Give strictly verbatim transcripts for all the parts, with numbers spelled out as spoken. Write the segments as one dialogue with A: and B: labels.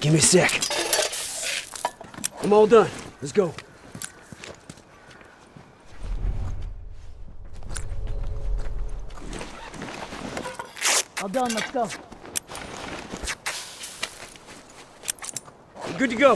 A: Give me a sec. I'm all done. Let's go.
B: All done, let's go.
A: We're good to go.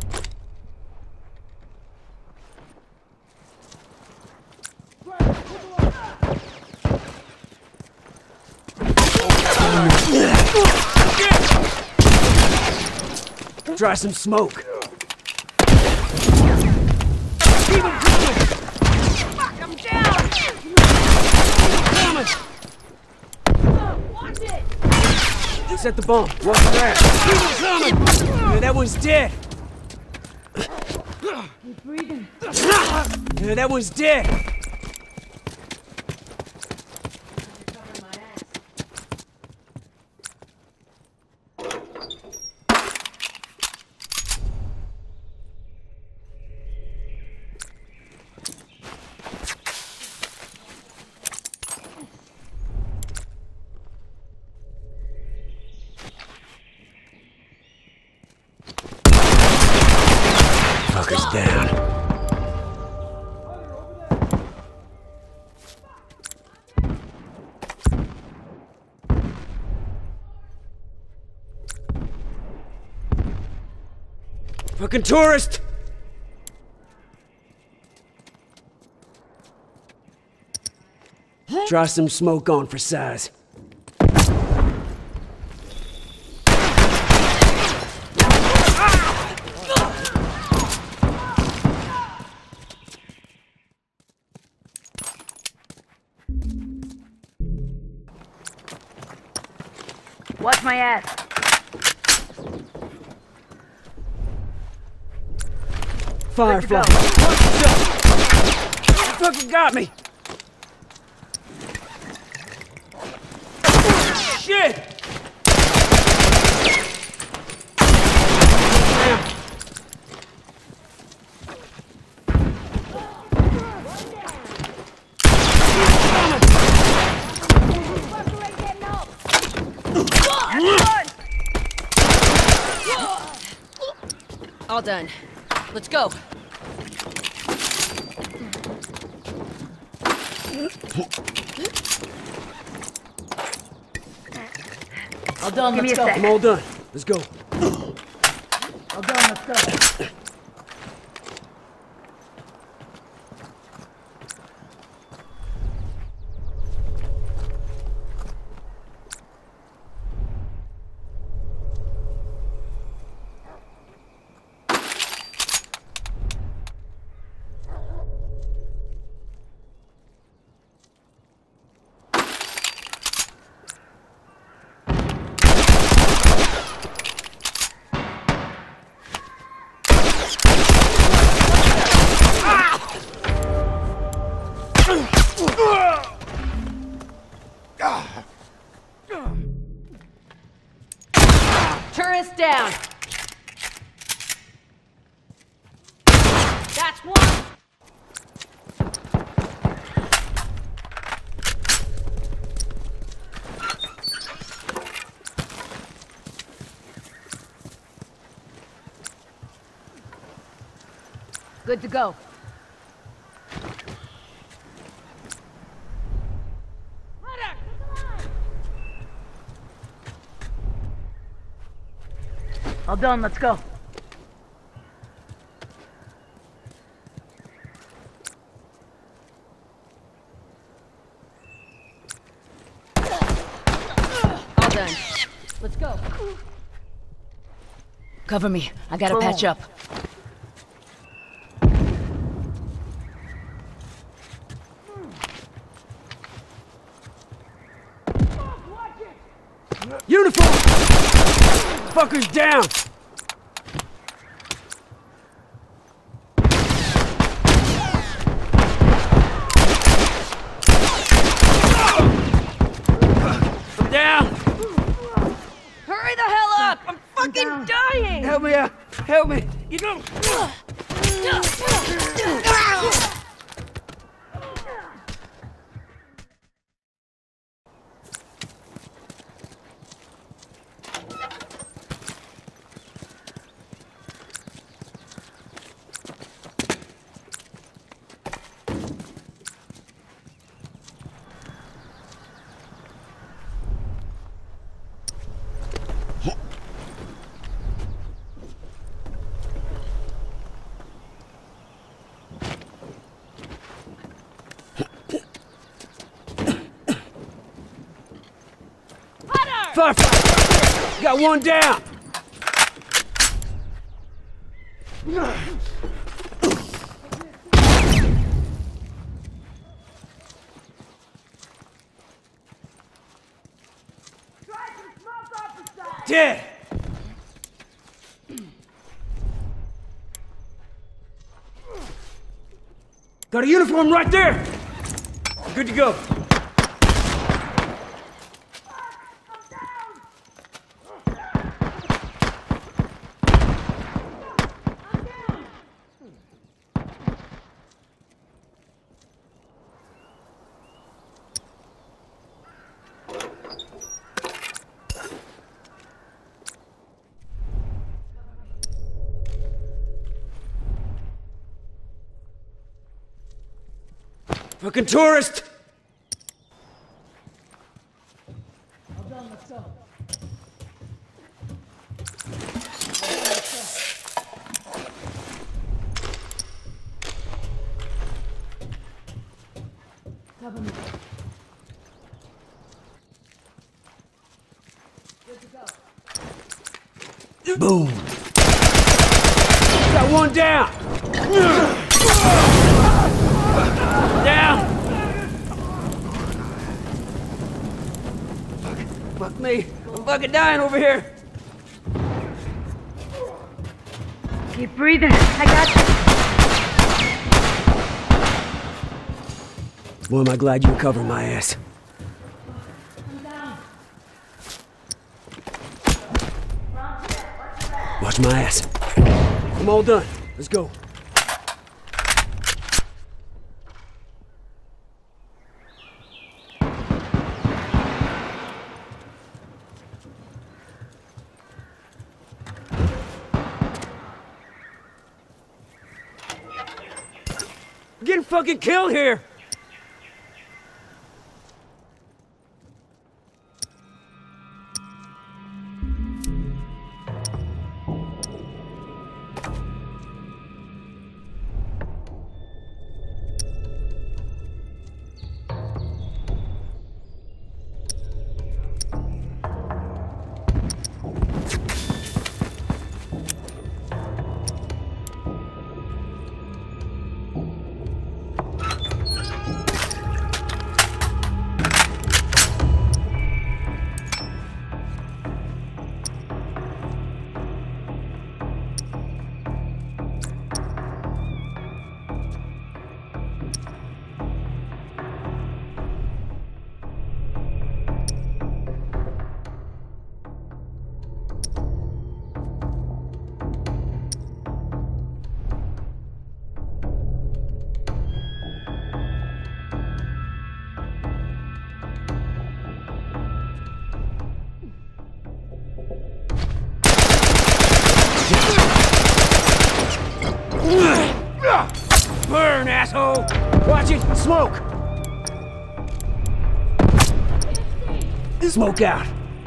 A: Try some smoke. Keep him coming!
B: Fuck, I'm down!
A: Coming!
B: Watch it!
A: Set the bomb. Watch the grass. Keep him coming! Yeah, that one's dead.
B: Keep breathing.
A: Yeah, that one's dead. Fucker's down. Fucking tourist! Try some smoke on for size.
B: Watch my ass.
A: Firefly.
B: Good to
A: You fucking got me! Shit!
B: All done. Let's go. All done,
C: Give me
B: let's
C: a
B: go.
C: sec.
A: I'm all done. Let's go.
B: All done, let's go. Tourist down. That's one. Good to go. All done, let's go. All done. Let's go. Cover me. I gotta
C: Boom.
B: patch up.
A: Uniform! Fucker's down! I'm down!
B: Hurry the hell up! I'm fucking dying!
A: Help me out! Help me! You go! Firefighter! Got one down! Dead! Got a uniform right there! Good to go. Fucking tourist!
B: Cover me.
A: Boom! Got one down! Down! Fuck, fuck me. I'm fucking dying over here.
B: Keep breathing. I got you.
A: Boy, am I glad you were covering my ass.
B: I'm down.
A: Watch my ass. I'm all done. Let's go. I'm getting fucking killed here! Burn, asshole! Watch it! Smoke! Smoke out!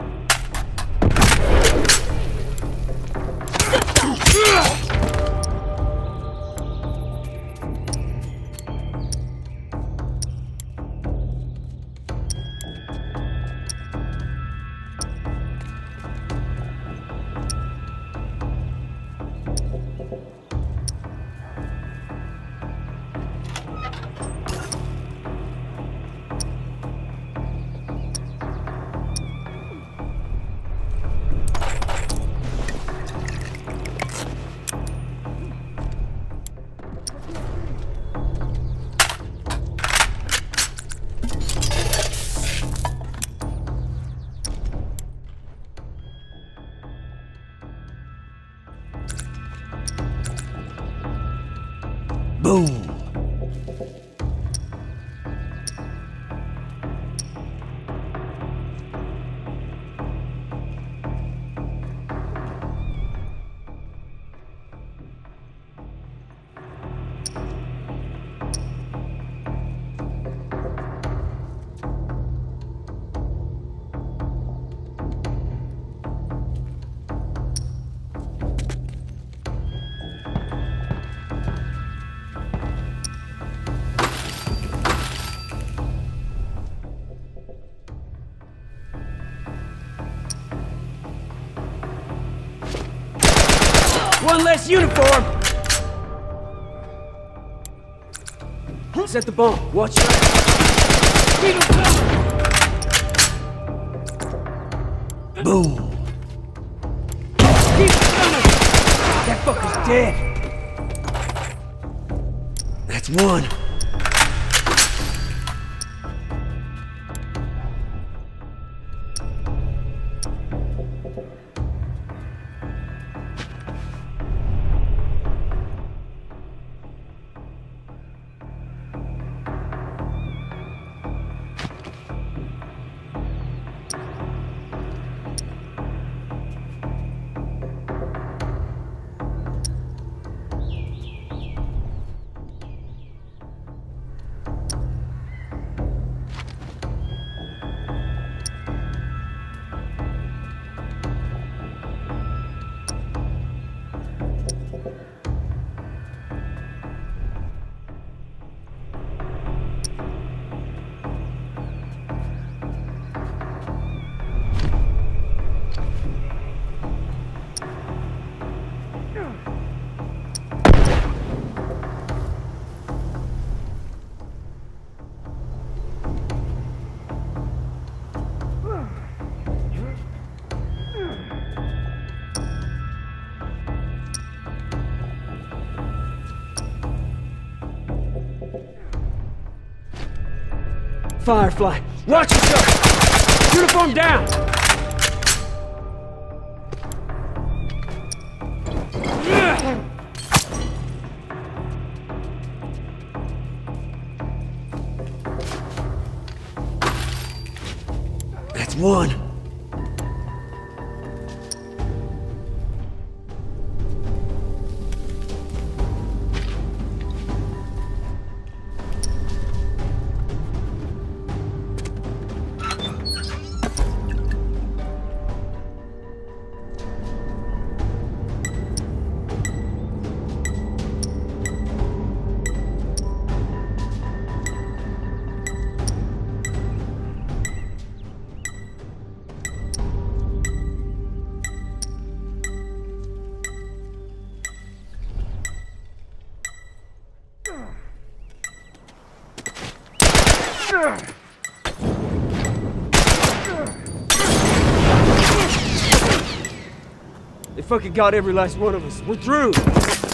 A: Boom! One less uniform! Set the bomb. Watch your ass. Keep him coming! Boom! Keep him coming! That fucker's dead! That's one. Firefly, watch yourself! Uniform down! That's one. They fucking got every last one of us. We're through.